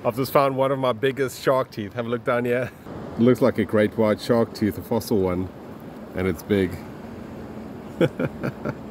I've just found one of my biggest shark teeth. Have a look down here. It looks like a great white shark tooth, a fossil one, and it's big.